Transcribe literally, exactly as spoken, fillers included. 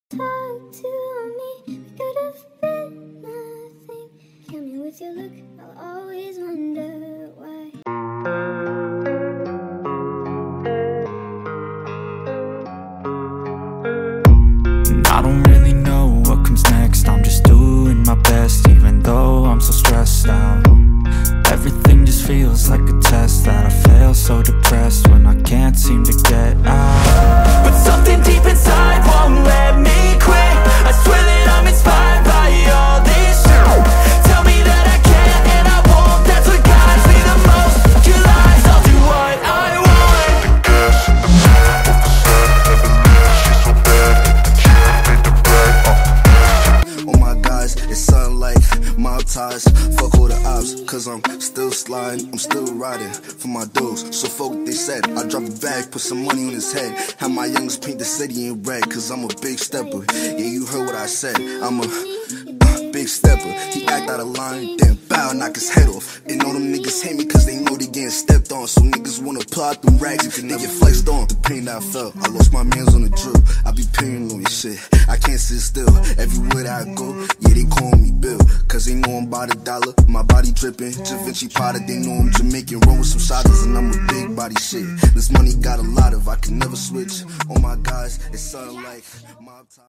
Talk to me, we could have been nothing. Kill me with your look, I'll always wonder why. And I don't really know what comes next. I'm just doing my best, even though I'm so stressed out. Everything just feels like a test that I fail, so depressed when I can't seem to get out. But something deep inside won't let me quit. I swear that I'm inspired by all this shit. Tell me that I can and I won't. That's what guides me the most. Your lies, I'll do what I want. The gas in the middle of the sun, never leave. She's so bad, she made the bread. Oh my gosh, it's something like mob ties. Fuck all the ops, cause I'm still sliding, I'm still riding for my dudes. So fuck what they said, I drop a bag, put some money on his head. Have my youngest paint the city in red, cause I'm a big stepper. Yeah, you heard what I said, I'm a uh, big stepper. He act out of line, then bow, knock his head off. And all them niggas hate me cause they know they getting stepped on. So niggas wanna pull out them rags, you can never get flexed on. The pain that I felt, I lost my mans on the drill. I be paranoid shit, I can't sit still. Everywhere that I go, yeah, they call me Bill. Cause they know I'm about a dollar, my body dripping. Da Vinci Prada, they know I'm Jamaican. Roll with some shotters and I'm a big body shit. This money got a lot of, I can never switch. Oh my gosh, it's something like mob time.